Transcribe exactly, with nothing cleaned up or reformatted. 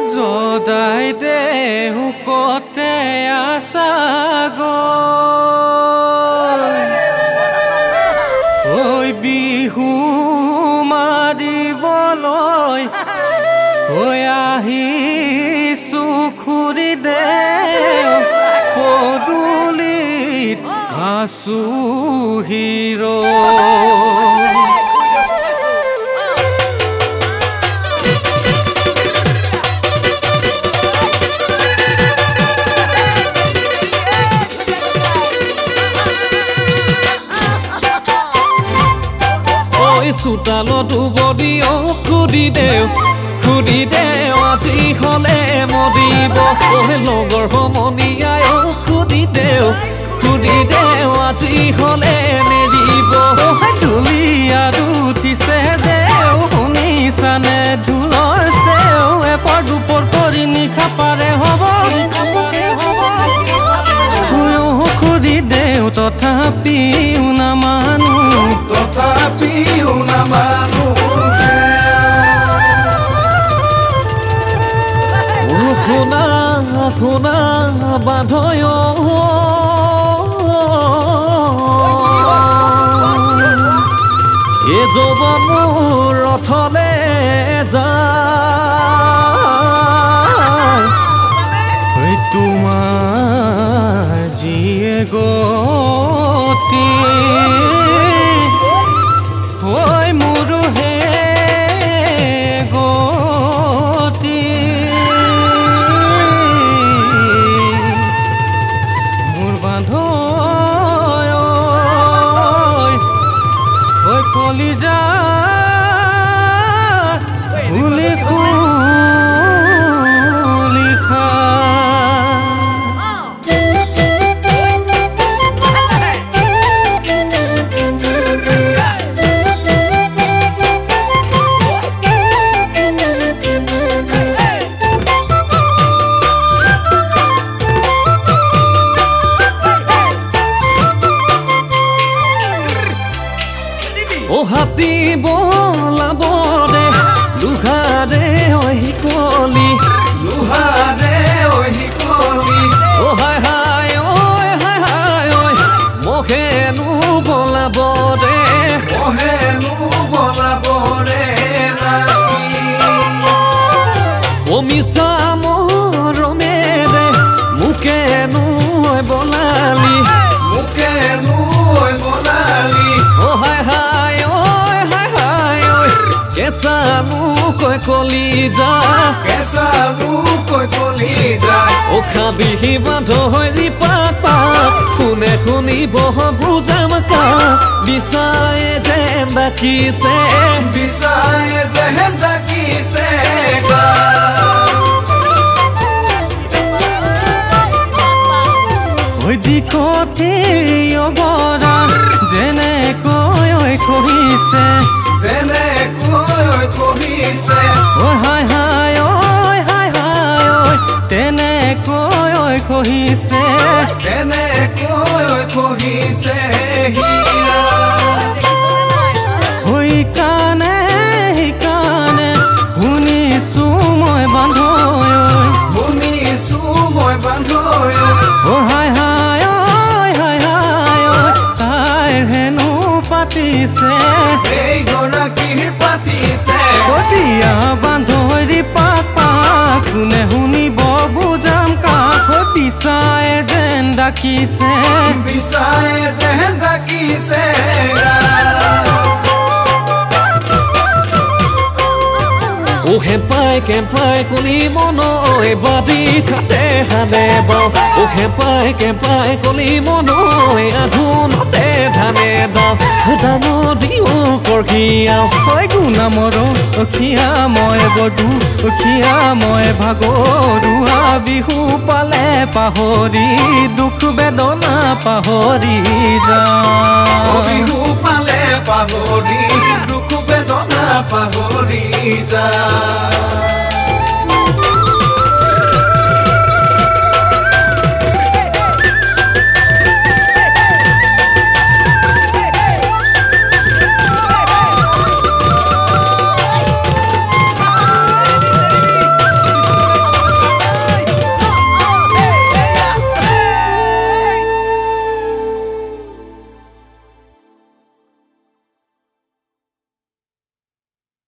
দদাই দেহু কতে আছা গো ঐ বিহু মাৰিবলৈ ঐ আহিছো খুৰি দেও পদূলিত আছো হিৰো চোতালত বদিও খুদি দেও খুদি দেও আজি হলে মদিব লগৰ সমনীয়াই খুদি দেও খুদি দেও আজি হলে নেৰিব ঢুলিয়াত উঠিছে দেও শুনিছানে ঢোলৰ চেও এপৰ দুপৰ কৰি নিশা পাৰে হ'ব খুদি দেও তথাপিও নামানো তথাপিও নামানো শুনা শুনা বাধয় এ যৌৱন মোৰ ৰথলে যায় তোমাৰ যিয়ে গতি ঐ মোৰো হে গতি মোৰ বান্ধৈ ঐ কলিজা খুলি খুলি খা ও হাতী বলাব দে লুহাৰে ঐ কলি লুহাৰে ঐ কলি ও হায় হায় ঐ হায় হায় ঐ মহেনো বলাব দে মহেনো বলাব দে ও মিছা মৰমে দে মোকেনো বলালি মোকেনো বলালি ও হায় হায় কেঁচানো কৈ কলি যা কেঁচানো কৈ কলি যা ও খাবিহি বান্ধৰি পাপা কোনে শুনিব বুজাম কা বিচায়ে যেন ডাকিছে বিচায়ে যেন ডাকিছে ঐ দিশতে অগৰা যেনেকৈ ঐ কহিছে যেনেকৈ কহিছে ঐ হায় হায় ঐ হায় হায় ঐ তেনেকৈ ঐ কহিছে তেনেকৈ কহিছে ঐ কাণে কাণে শুনিছো মই বান্ধৈ শুনিছো মই বান্ধৈ ঐ হায় হায় ঐ হায় হায় ঐ তাইৰ হেনো পাতিছে এই গৰাকীৰ পাতিছে কতিয়া বান্ধৰি পাক পাক কোনে শুনিব বুজাম কাক বিচায়ে যেন ডাকিছে বিচায়ে যেন ডাকিছে ও হেঁপাই কেঁপাই কলি মন ঐ বাদি খাতে খালে বাও ও হেঁপাই কেঁপাই কলি মন ঐ আঘোণতে ধানে দাও ডাঙৰিও কৰ্কীয়াও ঐ গুণামৰ অখিয়া মই বধু অখিয়া মই ভাগৰুৱা বিহু পালে পাহৰি দুখ বেদনা পাহৰি যাওঁ বিহু পালে পাহৰি দুখ বেদনা পাহৰি যা